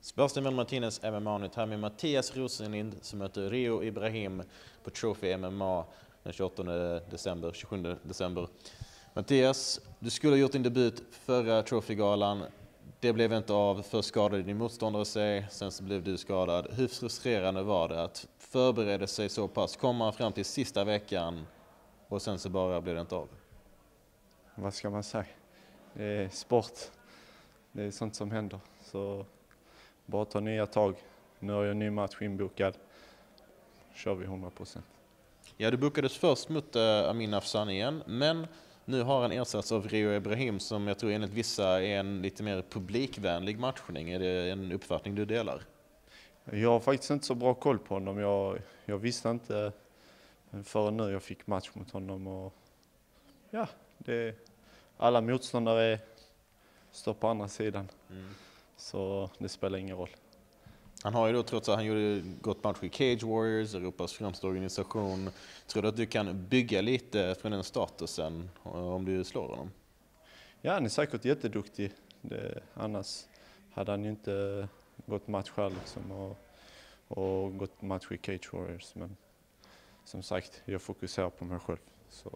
Sebastian Martinez MMA-nytt här med Mattias Rosenlind som möter Rio Ibrahim på Trophy MMA den 28 december, 27 december. Mattias, du skulle ha gjort din debut förra Trophy-galan. Det blev inte av, först skadade din motståndare sig, sen så blev du skadad. Hur frustrerande var det att förbereda sig så pass, komma fram till sista veckan och sen så bara blev det inte av? Vad ska man säga? Det är sport. Det är sånt som händer. Så bara ta nya tag. Nu har jag en ny match inbokad. Kör vi 100%. Ja, du bokades först mot Amin Afsan igen, men nu har han ersatts av Rio Ibrahim som jag tror enligt vissa är en lite mer publikvänlig matchning. Är det en uppfattning du delar? Jag har faktiskt inte så bra koll på honom. Jag visste inte förrän nu jag fick match mot honom. Och ja, alla motståndare står på andra sidan. Så det spelar ingen roll. Han har ju då, trots att han gjorde gott match i Cage Warriors, Europas främsta organisation. Tror du att du kan bygga lite från den statusen om du slår honom? Ja, han är säkert jätteduktig. Annars hade han ju inte gått match själv liksom, och gått match i Cage Warriors. Men som sagt, jag fokuserar på mig själv.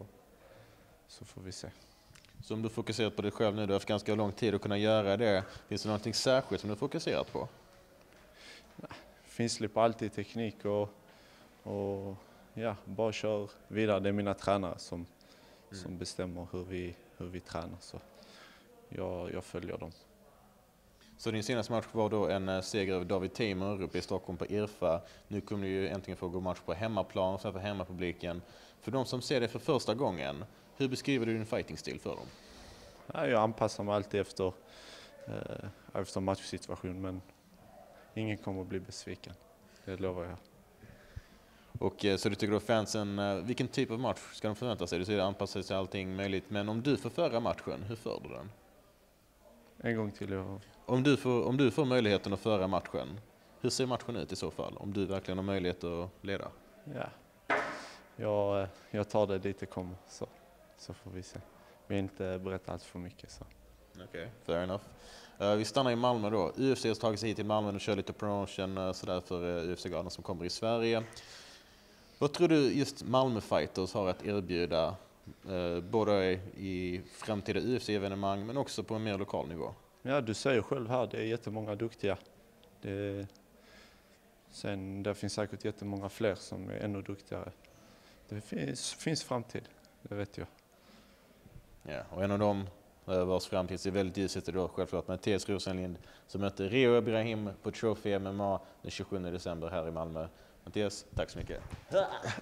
Så får vi se. Så om du fokuserar på dig själv nu, du har haft ganska lång tid att kunna göra det. Finns det någonting särskilt som du har fokuserat på? Finslipar alltid teknik och ja, bara kör vidare. Det är mina tränare som bestämmer hur vi tränar. Så jag följer dem. Så din senaste match var då en seger över David Teymur uppe i Stockholm på IRFA. Nu kommer du ju äntligen få gå match på hemmaplan framför hemmapubliken. För de som ser det för första gången, hur beskriver du din fighting-stil för dem? Ja, jag anpassar mig alltid efter matchsituation, men ingen kommer att bli besviken. Det lovar jag. Och så du tycker då fansen, vilken typ av match ska de förvänta sig? Du säger anpassa sig till allting möjligt, men om du får föra matchen, hur för du den? En gång till. Om du får möjligheten att föra matchen, hur ser matchen ut i så fall? Om du verkligen har möjlighet att leda? Ja, jag tar det dit det kommer, så får vi se. Vi har inte berättat allt för mycket. Så. Okej, fair enough. Vi stannar i Malmö då. UFC har tagit sig hit till Malmö och kör lite promotion sådär för UFC-galan som kommer i Sverige. Vad tror du just Malmö-fighters har att erbjuda både i framtida UFC-evenemang men också på en mer lokal nivå? Ja, du säger själv här, det är jättemånga duktiga. Sen det finns säkert jättemånga fler som är ännu duktigare. Det finns framtid, det vet jag. Ja, och en av dem vars framtid ser väldigt ljus ut då självklart Mattias Rosenlind som möter Rio Ibrahim på Trophy MMA den 27 december här i Malmö. Mattias, tack så mycket.